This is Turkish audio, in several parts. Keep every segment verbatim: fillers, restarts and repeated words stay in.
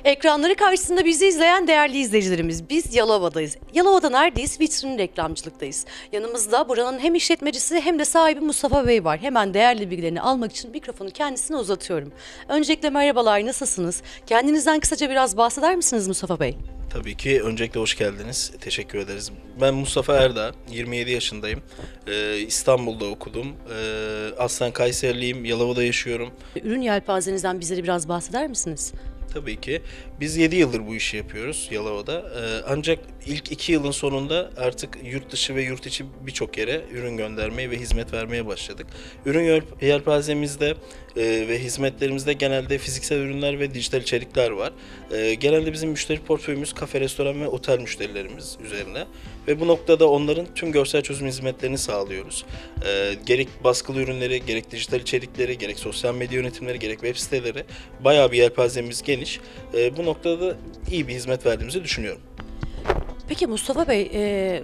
Ekranları karşısında bizi izleyen değerli izleyicilerimiz, biz Yalova'dayız. Yalova'da neredeyiz? Vitrin reklamcılıktayız. Yanımızda buranın hem işletmecisi hem de sahibi Mustafa Bey var. Hemen değerli bilgilerini almak için mikrofonu kendisine uzatıyorum. Öncelikle merhabalar, nasılsınız? Kendinizden kısaca biraz bahseder misiniz Mustafa Bey? Tabii ki. Öncelikle hoş geldiniz. Teşekkür ederiz. Ben Mustafa Erdağ, yirmi yedi yaşındayım. Ee, İstanbul'da okudum. Ee, aslen Kayseriliyim, Yalova'da yaşıyorum. Ürün yelpazenizden bizlere biraz bahseder misiniz? Tabii ki. Biz yedi yıldır bu işi yapıyoruz Yalova'da. Ee, ancak ilk iki yılın sonunda artık yurt dışı ve yurt içi birçok yere ürün göndermeye ve hizmet vermeye başladık. Ürün yelp- yelpazemizde e, ve hizmetlerimizde genelde fiziksel ürünler ve dijital içerikler var. E, genelde bizim müşteri portföyümüz kafe, restoran ve otel müşterilerimiz üzerine. Ve bu noktada onların tüm görsel çözüm hizmetlerini sağlıyoruz. E, gerek baskılı ürünleri, gerek dijital içerikleri, gerek sosyal medya yönetimleri, gerek web siteleri, bayağı bir yelpazemiz geniş. E, bu noktada da iyi bir hizmet verdiğimizi düşünüyorum. Peki Mustafa Bey, e,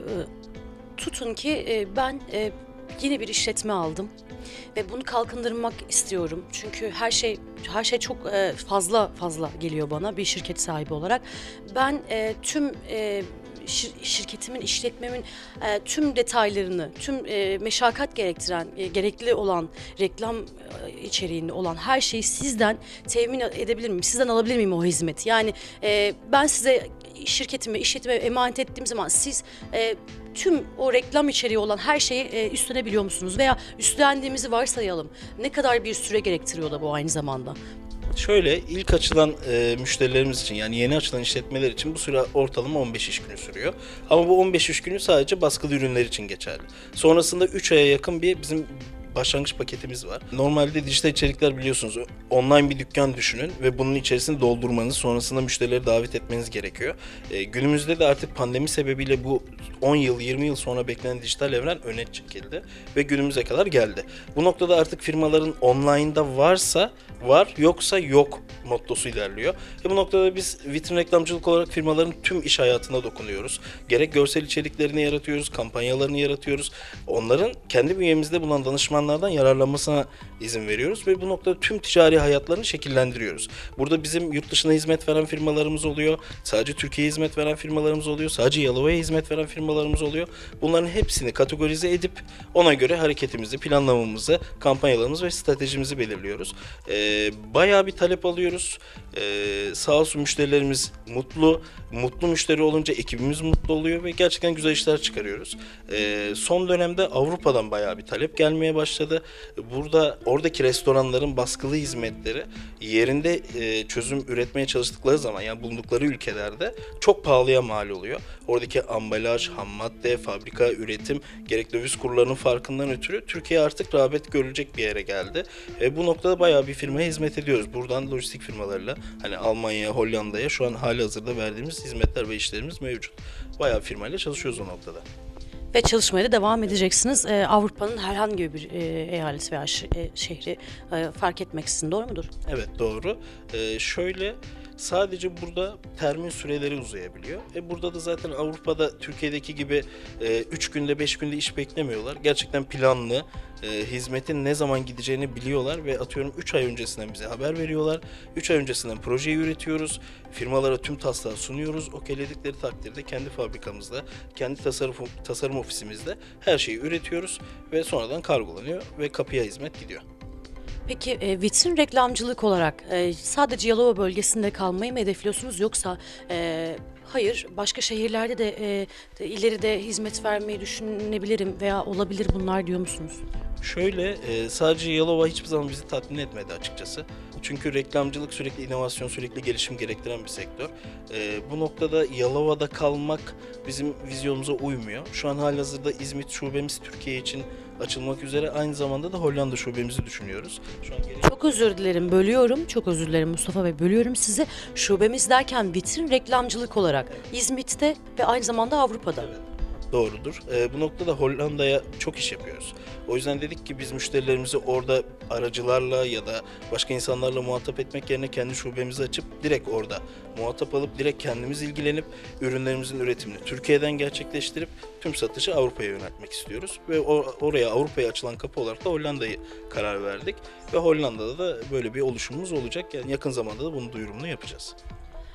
tutun ki e, ben e, yeni bir işletme aldım ve bunu kalkındırmak istiyorum. Çünkü her şey her şey çok e, fazla fazla geliyor bana bir şirket sahibi olarak. Ben e, tüm e, şir- şirketimin, işletmemin e, tüm detaylarını, tüm e, meşakkat gerektiren, e, gerekli olan reklam e, içeriğinde olan her şeyi sizden temin edebilir miyim? Sizden alabilir miyim o hizmeti? Yani e, ben size şirketime, işletime emanet ettiğim zaman siz e, tüm o reklam içeriği olan her şeyi e, üstlenebiliyor musunuz? Veya üstlendiğimizi varsayalım. Ne kadar bir süre gerektiriyor da bu aynı zamanda? Şöyle, ilk açılan e, müşterilerimiz için, yani yeni açılan işletmeler için bu süre ortalama on beş iş günü sürüyor. Ama bu on beş iş günü sadece baskılı ürünler için geçerli. Sonrasında üç aya yakın bir bizim başlangıç paketimiz var. Normalde dijital içerikler biliyorsunuz, online bir dükkan düşünün ve bunun içerisini doldurmanız, sonrasında müşterileri davet etmeniz gerekiyor. E, günümüzde de artık pandemi sebebiyle bu on yıl, yirmi yıl sonra beklenen dijital evren öne çekildi ve günümüze kadar geldi. Bu noktada artık firmaların online'da varsa var, yoksa yok mottosu ilerliyor. E bu noktada biz vitrin reklamcılık olarak firmaların tüm iş hayatına dokunuyoruz. Gerek görsel içeriklerini yaratıyoruz, kampanyalarını yaratıyoruz. Onların kendi bünyemizde bulunan danışmanlardan yararlanmasına izin veriyoruz ve bu noktada tüm ticari hayatlarını şekillendiriyoruz. Burada bizim yurt dışına hizmet veren firmalarımız oluyor, sadece Türkiye'ye hizmet veren firmalarımız oluyor, sadece Yalova'ya hizmet veren firmalarımız oluyor. Bunların hepsini kategorize edip ona göre hareketimizi, planlamamızı, kampanyalarımızı ve stratejimizi belirliyoruz. Ee, bayağı bir talep alıyoruz. Ee, sağ olsun müşterilerimiz mutlu. Mutlu müşteri olunca ekibimiz mutlu oluyor ve gerçekten güzel işler çıkarıyoruz. Ee, son dönemde Avrupa'dan bayağı bir talep gelmeye başladı. Burada oradaki restoranların baskılı hizmetleri yerinde e, çözüm üretmeye çalıştıkları zaman, yani bulundukları ülkelerde çok pahalıya mal oluyor. Oradaki ambalaj, ham madde, fabrika, üretim, gerek döviz kurlarının farkından ötürü Türkiye artık rağbet görülecek bir yere geldi. E, bu noktada bayağı bir firmaya hizmet ediyoruz. Buradan lojistik firmalarla hani Almanya'ya, Hollanda'ya şu an halihazırda verdiğimiz hizmetler ve işlerimiz mevcut. Bayağı firmayla çalışıyoruz o noktada. Ve çalışmaya da devam edeceksiniz. Ee, Avrupa'nın herhangi bir e, eyaleti veya ş- e, şehri e, fark etmeksizin, doğru mudur? Evet, doğru. Ee, şöyle sadece burada termin süreleri uzayabiliyor. E burada da zaten Avrupa'da Türkiye'deki gibi üç günde beş günde iş beklemiyorlar. Gerçekten planlı, e, hizmetin ne zaman gideceğini biliyorlar ve atıyorum üç ay öncesinden bize haber veriyorlar. üç ay öncesinden projeyi üretiyoruz. Firmalara tüm taslağı sunuyoruz. Okeyledikleri takdirde kendi fabrikamızda, kendi tasarım, tasarım ofisimizde her şeyi üretiyoruz ve sonradan kargolanıyor ve kapıya hizmet gidiyor. Peki e, vitrin reklamcılık olarak e, sadece Yalova bölgesinde kalmayı mı hedefliyorsunuz, yoksa e, hayır başka şehirlerde de, e, de ileride hizmet vermeyi düşünebilirim veya olabilir bunlar diyor musunuz? Şöyle, e, sadece Yalova hiçbir zaman bizi tatmin etmedi açıkçası. Çünkü reklamcılık sürekli inovasyon, sürekli gelişim gerektiren bir sektör. E, bu noktada Yalova'da kalmak bizim vizyonumuza uymuyor. Şu an halihazırda İzmit şubemiz Türkiye için açılmak üzere, aynı zamanda da Hollanda şubemizi düşünüyoruz. Şu an geri... Çok özür dilerim, bölüyorum. Çok özür dilerim Mustafa Bey, bölüyorum sizi. Şubemiz derken vitrin reklamcılık olarak İzmit'te ve aynı zamanda Avrupa'da. Evet. Doğrudur. E, bu noktada Hollanda'ya çok iş yapıyoruz. O yüzden dedik ki biz müşterilerimizi orada aracılarla ya da başka insanlarla muhatap etmek yerine kendi şubemizi açıp direkt orada muhatap alıp direkt kendimiz ilgilenip ürünlerimizin üretimini Türkiye'den gerçekleştirip tüm satışı Avrupa'ya yöneltmek istiyoruz. Ve or- oraya Avrupa'ya açılan kapı olarak da Hollanda'yı karar verdik. Ve Hollanda'da da böyle bir oluşumumuz olacak. Yani yakın zamanda da bunun duyurumunu yapacağız.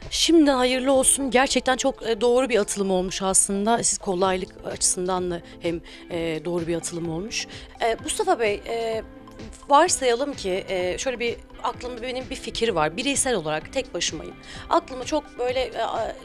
Şimdiden hayırlı olsun. Gerçekten çok e, doğru bir atılım olmuş aslında. Siz kolaylık açısından da hem e, doğru bir atılım olmuş. E, Mustafa Bey, e, varsayalım ki e, şöyle bir aklımda benim bir fikir var. Bireysel olarak tek başımayım. Aklıma çok böyle e, a-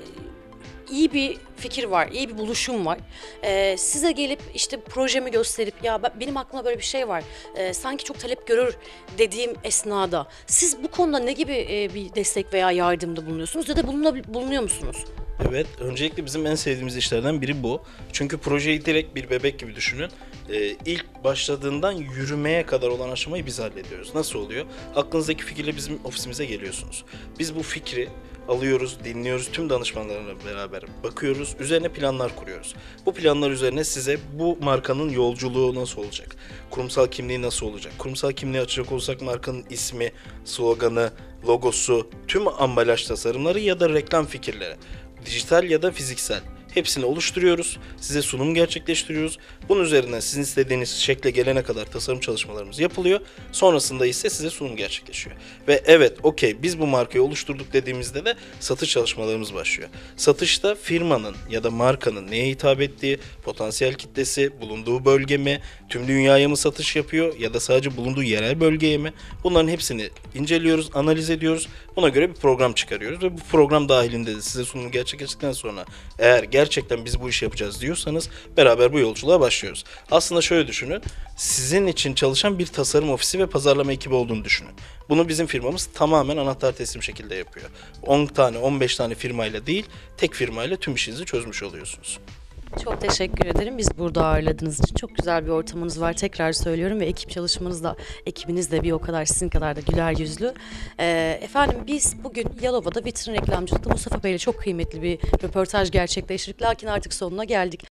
iyi bir fikir var, iyi bir buluşum var. Ee, size gelip işte projemi gösterip ya ben- benim aklımda böyle bir şey var. Ee, sanki çok talep görür dediğim esnada siz bu konuda ne gibi e, bir destek veya yardımda bulunuyorsunuz ya da buluna- bulunuyor musunuz? Evet, öncelikle bizim en sevdiğimiz işlerden biri bu. Çünkü projeyi direkt bir bebek gibi düşünün. Ee, ilk başladığından yürümeye kadar olan aşamayı biz hallediyoruz. Nasıl oluyor? Aklınızdaki fikirle bizim ofisimize geliyorsunuz. Biz bu fikri alıyoruz, dinliyoruz, tüm danışmanlarla beraber bakıyoruz, üzerine planlar kuruyoruz. Bu planlar üzerine size bu markanın yolculuğu nasıl olacak? Kurumsal kimliği nasıl olacak? Kurumsal kimliği açacak olsak markanın ismi, sloganı, logosu, tüm ambalaj tasarımları ya da reklam fikirleri, dijital ya da fiziksel, hepsini oluşturuyoruz. Size sunum gerçekleştiriyoruz. Bunun üzerine sizin istediğiniz şekle gelene kadar tasarım çalışmalarımız yapılıyor. Sonrasında ise size sunum gerçekleşiyor. Ve evet, okey, biz bu markayı oluşturduk dediğimizde de satış çalışmalarımız başlıyor. Satışta firmanın ya da markanın neye hitap ettiği, potansiyel kitlesi, bulunduğu bölge mi, tüm dünyaya mı satış yapıyor ya da sadece bulunduğu yerel bölgeye mi? Bunların hepsini inceliyoruz, analiz ediyoruz. Buna göre bir program çıkarıyoruz ve bu program dahilinde de size sunum gerçekleştikten sonra eğer gerçekten biz bu işi yapacağız diyorsanız beraber bu yolculuğa başlıyoruz. Aslında şöyle düşünün, sizin için çalışan bir tasarım ofisi ve pazarlama ekibi olduğunu düşünün. Bunu bizim firmamız tamamen anahtar teslim şekilde yapıyor. on tane, on beş tane firmayla değil, tek firmayla tüm işinizi çözmüş oluyorsunuz. Çok teşekkür ederim. Biz burada ağırladığınız için çok güzel bir ortamınız var. Tekrar söylüyorum ve ekip çalışmanız da, ekibiniz de bir o kadar sizin kadar da güler yüzlü. Ee, efendim biz bugün Yalova'da vitrin reklamcılıkta Mustafa Bey ile çok kıymetli bir röportaj gerçekleştirdik. Lakin artık sonuna geldik.